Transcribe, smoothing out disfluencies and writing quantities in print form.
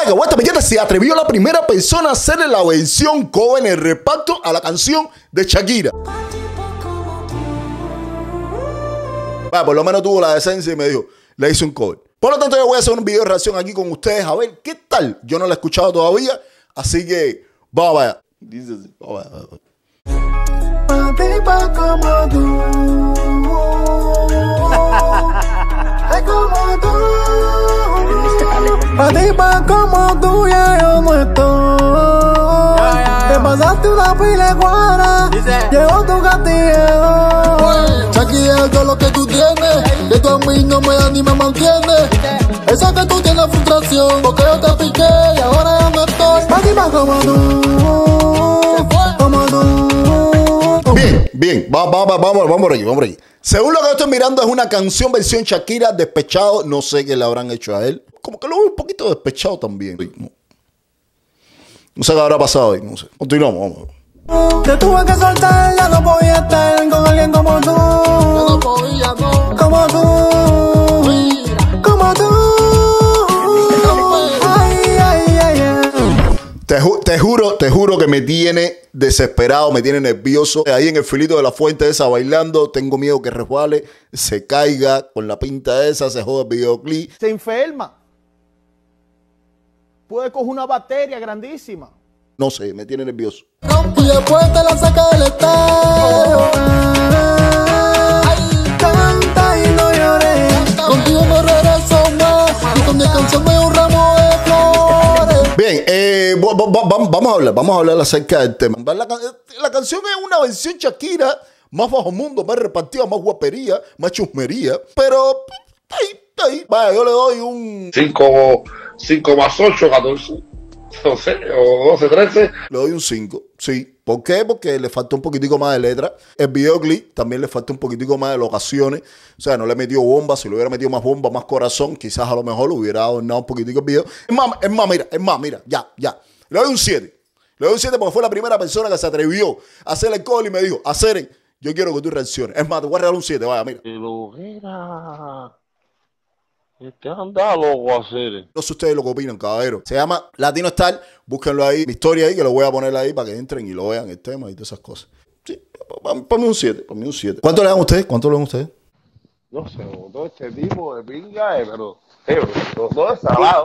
Oiga, Vuelta Milleta se atrevió la primera persona a hacerle la versión cover en el reparto a la canción de Shakira. Por lo menos tuvo la decencia y me dijo, le hice un cover. Por lo tanto, yo voy a hacer un video de reacción aquí con ustedes a ver qué tal. Yo no la he escuchado todavía, así que vamos allá. Dice así, vamos allá. Tipa como tú, es como tú. A tipa como tú ya yo no estoy. Te pasaste una pila de guara, llegó tu castillo. Shakira es todo lo que tú tienes, que tú a mí no me das ni me mantienes. Esa que tú tienes frustración, porque yo te piqué y ahora ya no estoy. A tipa como tú, como tú. Bien, vamos por aquí. Según lo que yo estoy mirando, es una canción versión Shakira, Despechado. No sé qué le habrán hecho a él. Como que lo veo un poquito despechado también. No sé qué habrá pasado ahí, no sé. Continuamos, vamos. Te tuve que soltar, ya no podía estar con alguien como tú. Ya no podía, no. Como tú. Como tú. Te juro que me tiene desesperado, me tiene nervioso. Ahí en el filito de la fuente esa bailando, tengo miedo que resbale, se caiga con la pinta esa, se joda el videoclip. Se enferma. Puede coger una bacteria grandísima. No sé, me tiene nervioso. Y después te la saca del estadio. Ay, canta y no llores. Contigo no regreso más. Y con mi canción me un ramo de flores. Bien, vamos a hablar acerca del tema. La canción es una versión Shakira, más bajo mundo, más repartida, más guapería, más chusmería. Pero está ahí. Vaya, yo le doy un 5 más 8, 14. No sé, o 12, 13. Le doy un 5, sí. ¿Por qué? Porque le falta un poquitico más de letra. El videoclip también le falta un poquitico más de locaciones. O sea, no le metió bomba. Si le hubiera metido más bomba, más corazón, quizás a lo mejor le hubiera adornado un poquitico el video. Es más, mira, ya. Le doy un 7. Le doy un 7 porque fue la primera persona que se atrevió a hacer el call y me dijo, Aceren, yo quiero que tú reacciones. Es más, te voy a regalar un 7, vaya, mira. Pero era... Este anda loco a hacer. No sé ustedes lo que opinan, caballero. Se llama Latino Star. Búsquenlo ahí. Mi historia ahí, que lo voy a poner ahí para que entren y lo vean el tema y todas esas cosas. Sí, para mí un 7. Para mí un 7. ¿Cuánto le dan ustedes? No sé, todo este tipo de pinga, pero todo es salado.